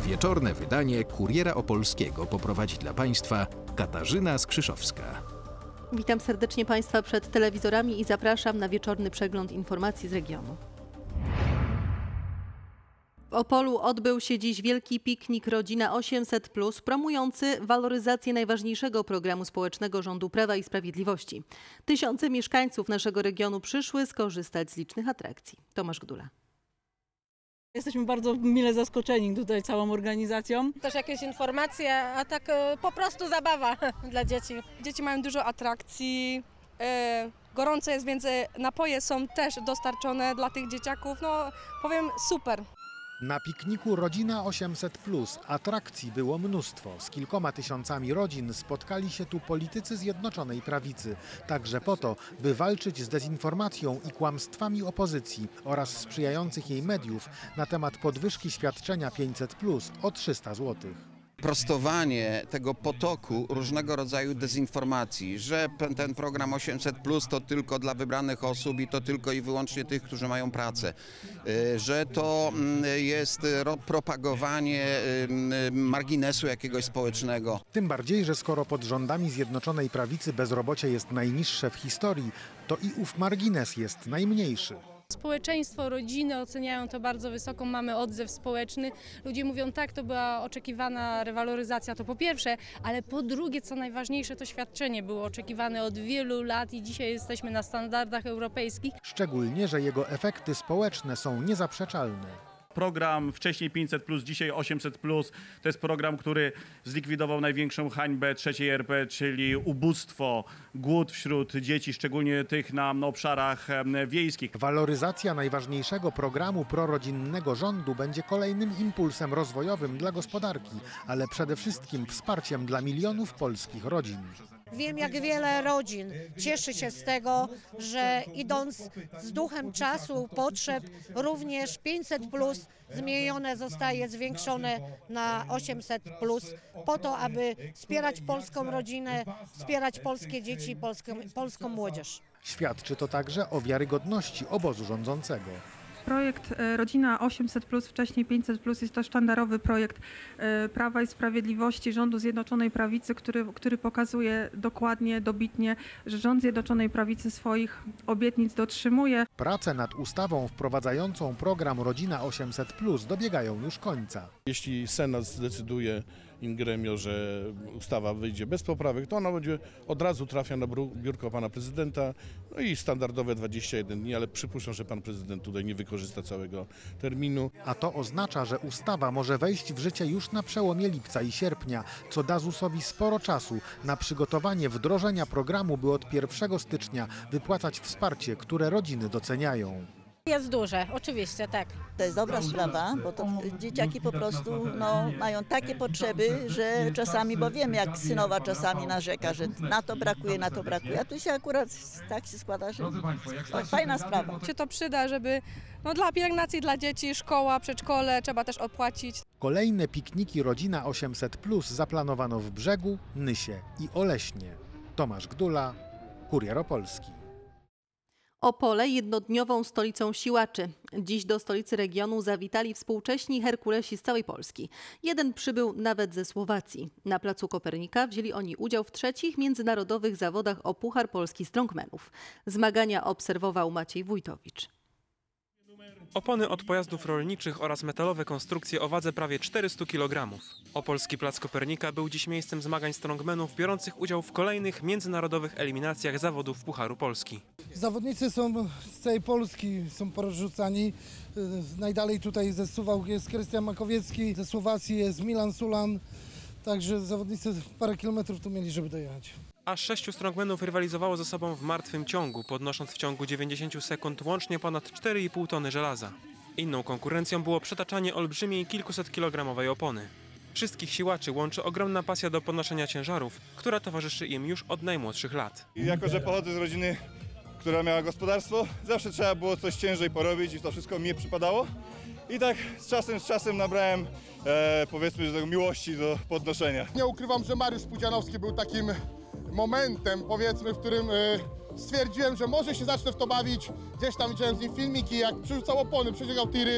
Wieczorne wydanie Kuriera Opolskiego poprowadzi dla Państwa Katarzyna Skrzyszowska. Witam serdecznie Państwa przed telewizorami i zapraszam na wieczorny przegląd informacji z regionu. W Opolu odbył się dziś wielki piknik Rodzina 800+, promujący waloryzację najważniejszego programu społecznego rządu Prawa i Sprawiedliwości. Tysiące mieszkańców naszego regionu przyszły skorzystać z licznych atrakcji. Tomasz Gdula. Jesteśmy bardzo mile zaskoczeni tutaj całą organizacją. Też jakieś informacje, a tak po prostu zabawa dla dzieci. Dzieci mają dużo atrakcji, gorąco jest, więc napoje są też dostarczone dla tych dzieciaków. No powiem super. Na pikniku Rodzina 800+, atrakcji było mnóstwo. Z kilkoma tysiącami rodzin spotkali się tu politycy Zjednoczonej Prawicy. Także po to, by walczyć z dezinformacją i kłamstwami opozycji oraz sprzyjających jej mediów na temat podwyżki świadczenia 500+ o 300 zł. Prostowanie tego potoku różnego rodzaju dezinformacji, że ten program 800+ to tylko dla wybranych osób i to tylko i wyłącznie tych, którzy mają pracę, że to jest propagowanie marginesu jakiegoś społecznego. Tym bardziej, że skoro pod rządami Zjednoczonej Prawicy bezrobocie jest najniższe w historii, to i ów margines jest najmniejszy. Społeczeństwo, rodziny oceniają to bardzo wysoko, mamy odzew społeczny. Ludzie mówią tak, to była oczekiwana rewaloryzacja, to po pierwsze, ale po drugie, co najważniejsze, to świadczenie było oczekiwane od wielu lat i dzisiaj jesteśmy na standardach europejskich. Szczególnie, że jego efekty społeczne są niezaprzeczalne. Program wcześniej 500+, dzisiaj 800+, to jest program, który zlikwidował największą hańbę III RP, czyli ubóstwo, głód wśród dzieci, szczególnie tych na obszarach wiejskich. Waloryzacja najważniejszego programu prorodzinnego rządu będzie kolejnym impulsem rozwojowym dla gospodarki, ale przede wszystkim wsparciem dla milionów polskich rodzin. Wiem, jak wiele rodzin cieszy się z tego, że idąc z duchem czasu, potrzeb, również 500+ zmienione zostaje, zwiększone na 800+, po to, aby wspierać polską rodzinę, wspierać polskie dzieci, polską młodzież. Świadczy to także o wiarygodności obozu rządzącego. Projekt Rodzina 800+, wcześniej 500+, jest to sztandarowy projekt Prawa i Sprawiedliwości, rządu Zjednoczonej Prawicy, który pokazuje dokładnie, dobitnie, że rząd Zjednoczonej Prawicy swoich obietnic dotrzymuje. Prace nad ustawą wprowadzającą program Rodzina 800+ dobiegają już końca. Jeśli Senat zdecyduje in gremio, że ustawa wyjdzie bez poprawek, to ona będzie od razu trafia na biurko pana prezydenta, no i standardowe 21 dni, ale przypuszczam, że pan prezydent tutaj nie wykorzysta całego terminu. A to oznacza, że ustawa może wejść w życie już na przełomie lipca i sierpnia, co da ZUS-owi sporo czasu na przygotowanie wdrożenia programu, by od 1 stycznia wypłacać wsparcie, które rodziny doceniają. Jest duże, oczywiście, tak. To jest dobra sprawa, bo to dzieciaki po prostu mają takie potrzeby, że czasami, bo wiem, jak synowa czasami narzeka, że na to brakuje, a tu się akurat tak się składa, że fajna sprawa. Się to przyda, żeby dla pielęgnacji dla dzieci, szkoła, przedszkole, trzeba też opłacić. Kolejne pikniki Rodzina 800+ zaplanowano w Brzegu, Nysie i Oleśnie. Tomasz Gdula, Kurier Opolski. Opole jednodniową stolicą siłaczy. Dziś do stolicy regionu zawitali współcześni herkulesi z całej Polski. Jeden przybył nawet ze Słowacji. Na placu Kopernika wzięli oni udział w 3. międzynarodowych zawodach o Puchar Polski Strongmanów. Zmagania obserwował Maciej Wójtowicz. Opony od pojazdów rolniczych oraz metalowe konstrukcje o wadze prawie 400 kg. Opolski Plac Kopernika był dziś miejscem zmagań strongmanów biorących udział w kolejnych międzynarodowych eliminacjach zawodów Pucharu Polski. Zawodnicy są z całej Polski, są porozrzucani. Najdalej tutaj ze Suwałk jest Krystian Makowiecki, ze Słowacji jest Milan Sulan. Także zawodnicy parę kilometrów tu mieli, żeby dojechać. Aż 6 strongmanów rywalizowało ze sobą w martwym ciągu, podnosząc w ciągu 90 sekund łącznie ponad 4,5 tony żelaza. Inną konkurencją było przetaczanie olbrzymiej kilkusetkilogramowej opony. Wszystkich siłaczy łączy ogromna pasja do podnoszenia ciężarów, która towarzyszy im już od najmłodszych lat. Jako że pochodzę z rodziny, która miała gospodarstwo, zawsze trzeba było coś ciężej porobić i to wszystko mi przypadało. I tak z czasem nabrałem, powiedzmy, że miłości do podnoszenia. Nie ukrywam, że Mariusz Pudzianowski był takim momentem, powiedzmy, w którym stwierdziłem, że może się zacznę w to bawić. Gdzieś tam widziałem z nim filmiki, jak przerzucał opony, przeciągał tiry.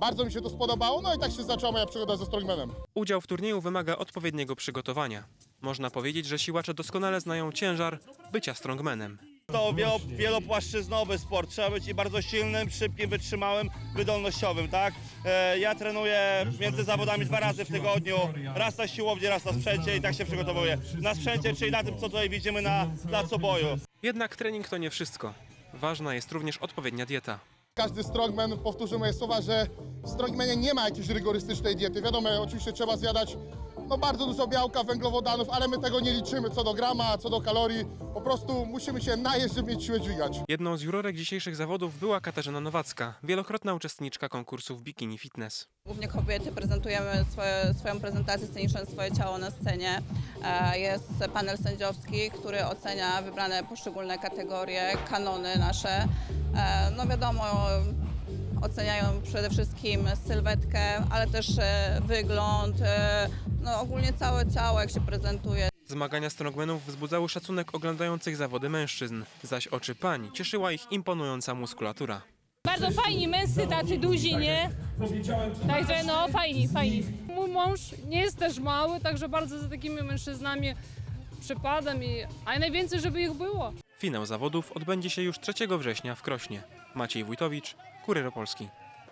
Bardzo mi się to spodobało, no i tak się zaczęła moja przygoda ze strongmanem. Udział w turnieju wymaga odpowiedniego przygotowania. Można powiedzieć, że siłacze doskonale znają ciężar bycia strongmanem. To wielopłaszczyznowy sport. Trzeba być i bardzo silnym, szybkim, wytrzymałym, wydolnościowym, tak? Ja trenuję między zawodami 2 razy w tygodniu. Raz na siłowni, raz na sprzęcie i tak się przygotowuję. Na sprzęcie, czyli na tym, co tutaj widzimy na placu boju. Jednak trening to nie wszystko. Ważna jest również odpowiednia dieta. Każdy strongman powtórzy moje słowa, że w strongmanie nie ma jakiejś rygorystycznej diety. Wiadomo, oczywiście trzeba zjadać bardzo dużo białka, węglowodanów, ale my tego nie liczymy co do grama, co do kalorii. Po prostu musimy się najeść, żeby mieć siłę dźwigać. Jedną z jurorek dzisiejszych zawodów była Katarzyna Nowacka, wielokrotna uczestniczka konkursów Bikini Fitness. Głównie kobiety prezentujemy swoją prezentację sceniczną, swoje ciało na scenie. Jest panel sędziowski, który ocenia wybrane poszczególne kategorie, kanony nasze. No wiadomo, oceniają przede wszystkim sylwetkę, ale też wygląd, no ogólnie całe ciało, jak się prezentuje. Zmagania strongmanów wzbudzały szacunek oglądających zawody mężczyzn, zaś oczy pań cieszyła ich imponująca muskulatura. Bardzo fajni, męscy, tacy duzi, nie? Także no fajni. Mój mąż nie jest też mały, także bardzo za takimi mężczyznami przypadam, a najwięcej, żeby ich było. Finał zawodów odbędzie się już 3 września w Krośnie. Maciej Wójtowicz, Kurier Opolski.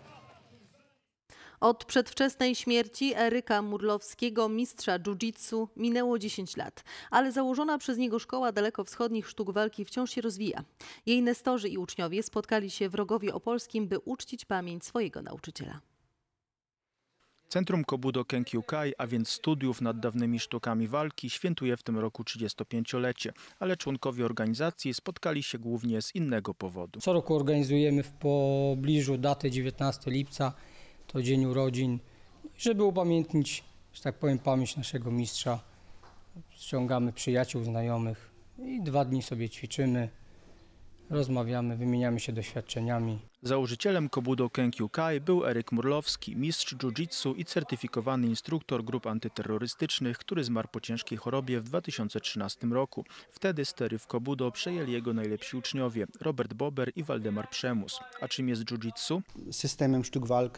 Od przedwczesnej śmierci Eryka Murlowskiego, mistrza jiu-jitsu, minęło 10 lat, ale założona przez niego Szkoła Dalekowschodnich Sztuk Walki wciąż się rozwija. Jej nestorzy i uczniowie spotkali się w Rogowie Opolskim, by uczcić pamięć swojego nauczyciela. Centrum Kobudo Kenkyukai, a więc studiów nad dawnymi sztukami walki, świętuje w tym roku 35-lecie, ale członkowie organizacji spotkali się głównie z innego powodu. Co roku organizujemy w pobliżu daty 19 lipca, to dzień urodzin, żeby upamiętnić, że tak powiem, pamięć naszego mistrza. Ściągamy przyjaciół, znajomych i 2 dni sobie ćwiczymy, rozmawiamy, wymieniamy się doświadczeniami. Założycielem Kobudo Kenkyukai był Eryk Murlowski, mistrz jiu-jitsu i certyfikowany instruktor grup antyterrorystycznych, który zmarł po ciężkiej chorobie w 2013 roku. Wtedy stery w Kobudo przejęli jego najlepsi uczniowie Robert Bober i Waldemar Przemus. A czym jest jiu-jitsu? Systemem sztuk walk,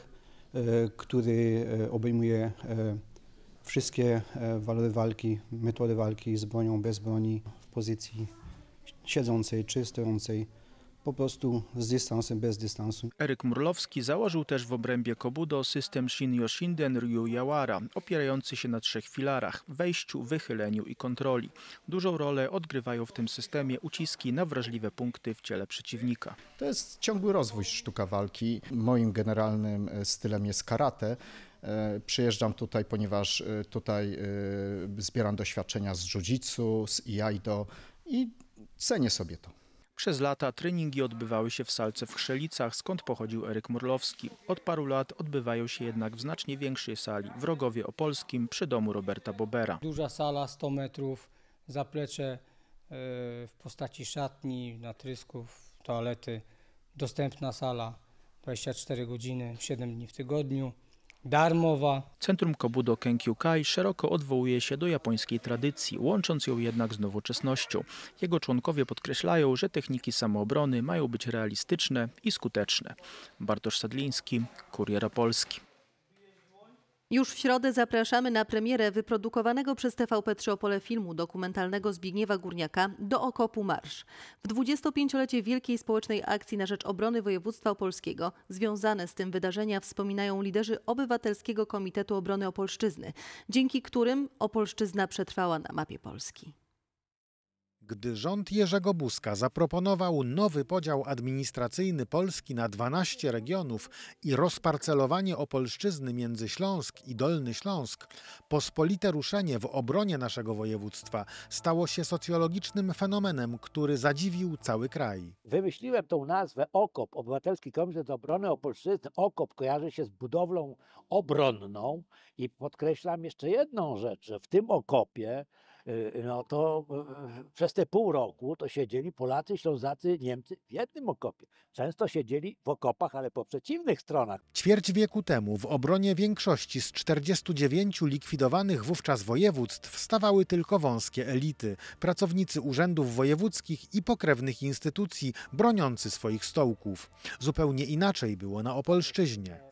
który obejmuje wszystkie walory walki, metody walki z bronią, bez broni, w pozycji siedzącej czy stojącej, po prostu z dystansem, bez dystansu. Eryk Murlowski założył też w obrębie Kobudo system Shin-Yoshinden Ryu Yawara, opierający się na 3 filarach: wejściu, wychyleniu i kontroli. Dużą rolę odgrywają w tym systemie uciski na wrażliwe punkty w ciele przeciwnika. To jest ciągły rozwój sztuka walki. Moim generalnym stylem jest karate. Przyjeżdżam tutaj, ponieważ tutaj zbieram doświadczenia z jiu-jitsu, z iaido i cenię sobie to. Przez lata treningi odbywały się w salce w Chrzelicach, skąd pochodził Eryk Murlowski. Od paru lat odbywają się jednak w znacznie większej sali, w Rogowie Opolskim, przy domu Roberta Bobera. Duża sala, 100 metrów, zaplecze w postaci szatni, natrysków, toalety, dostępna sala, 24 godziny, 7 dni w tygodniu. Darmowa. Centrum Kobudo Kenkyukai szeroko odwołuje się do japońskiej tradycji, łącząc ją jednak z nowoczesnością. Jego członkowie podkreślają, że techniki samoobrony mają być realistyczne i skuteczne. Bartosz Sadliński, Kurier Opolski. Już w środę zapraszamy na premierę wyprodukowanego przez TVP3 Opole filmu dokumentalnego Zbigniewa Górniaka Do okopu marsz. W 25-lecie wielkiej społecznej akcji na rzecz obrony województwa opolskiego związane z tym wydarzenia wspominają liderzy Obywatelskiego Komitetu Obrony Opolszczyzny, dzięki którym Opolszczyzna przetrwała na mapie Polski. Gdy rząd Jerzego Buzka zaproponował nowy podział administracyjny Polski na 12 regionów i rozparcelowanie Opolszczyzny między Śląsk i Dolny Śląsk, pospolite ruszenie w obronie naszego województwa stało się socjologicznym fenomenem, który zadziwił cały kraj. Wymyśliłem tą nazwę OKOP, Obywatelski Komitet Obrony Opolszczyzny. OKOP kojarzy się z budowlą obronną i podkreślam jeszcze jedną rzecz, że w tym okopie no to przez te pół roku to siedzieli Polacy, Ślązacy, Niemcy w jednym okopie. Często siedzieli w okopach, ale po przeciwnych stronach. Ćwierć wieku temu w obronie większości z 49 likwidowanych wówczas województw stawały tylko wąskie elity, pracownicy urzędów wojewódzkich i pokrewnych instytucji broniący swoich stołków. Zupełnie inaczej było na Opolszczyźnie.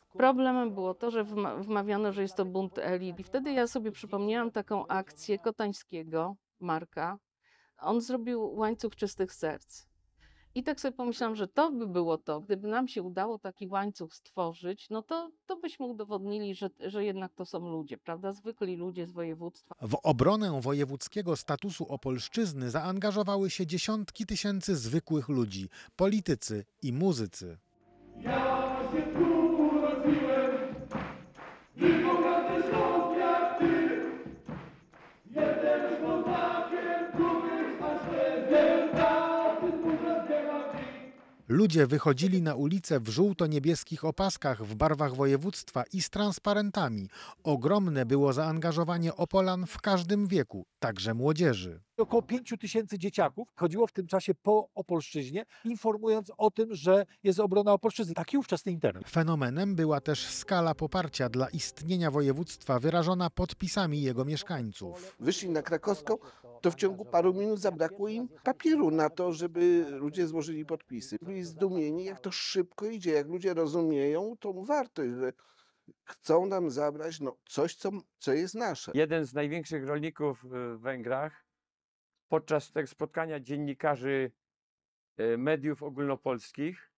Problemem było to, że wmawiano, że jest to bunt elit. I wtedy ja sobie przypomniałam taką akcję Kotańskiego, Marka. On zrobił łańcuch czystych serc. I tak sobie pomyślałam, że to by było to. Gdyby nam się udało taki łańcuch stworzyć, no to byśmy udowodnili, że jednak to są ludzie, prawda? Zwykli ludzie z województwa. W obronę wojewódzkiego statusu Opolszczyzny zaangażowały się dziesiątki tysięcy zwykłych ludzi, politycy i muzycy. Ja się tu urodziłem, i kochany Śląsk jak ty. Jestem Ślązakiem, dumny, a Ślęziem, tasy smutne zbiegam. Ludzie wychodzili na ulice w żółto-niebieskich opaskach w barwach województwa i z transparentami. Ogromne było zaangażowanie Opolan w każdym wieku, także młodzieży. Około 5 tysięcy dzieciaków chodziło w tym czasie po Opolszczyźnie, informując o tym, że jest obrona Opolszczyzny. Taki ówczesny internet. Fenomenem była też skala poparcia dla istnienia województwa wyrażona podpisami jego mieszkańców. Wyszli na Krakowską, to w ciągu paru minut zabrakło im papieru na to, żeby ludzie złożyli podpisy. Byli zdumieni, jak to szybko idzie, jak ludzie rozumieją tą wartość, że chcą nam zabrać coś, co jest nasze. Jeden z największych rolników w Węgrach podczas tego spotkania dziennikarzy mediów ogólnopolskich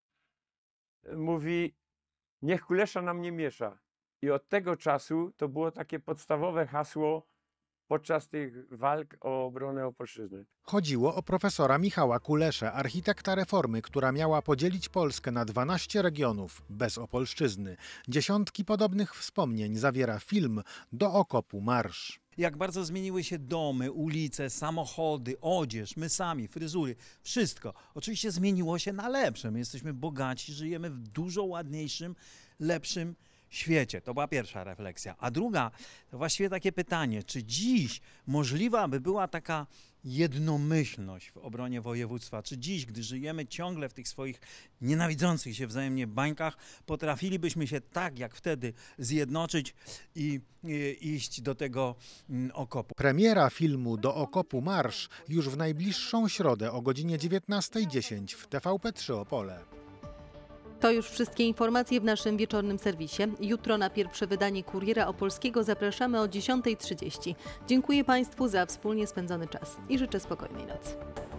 mówi: niech Kulesza nam nie miesza. I od tego czasu to było takie podstawowe hasło podczas tych walk o obronę Opolszczyzny. Chodziło o profesora Michała Kuleszę, architekta reformy, która miała podzielić Polskę na 12 regionów bez Opolszczyzny. Dziesiątki podobnych wspomnień zawiera film Do okopu marsz. Jak bardzo zmieniły się domy, ulice, samochody, odzież, my sami, fryzury, wszystko. Oczywiście zmieniło się na lepsze. My jesteśmy bogaci, żyjemy w dużo ładniejszym, lepszym świecie. To była pierwsza refleksja. A druga, to właściwie takie pytanie, czy dziś możliwa by była taka jednomyślność w obronie województwa? Czy dziś, gdy żyjemy ciągle w tych swoich nienawidzących się wzajemnie bańkach, potrafilibyśmy się tak jak wtedy zjednoczyć i iść do tego okopu? Premiera filmu Do okopu marsz już w najbliższą środę o godzinie 19:10 w TVP3 Opole. To już wszystkie informacje w naszym wieczornym serwisie. Jutro na pierwsze wydanie Kuriera Opolskiego zapraszamy o 10:30. Dziękuję Państwu za wspólnie spędzony czas i życzę spokojnej nocy.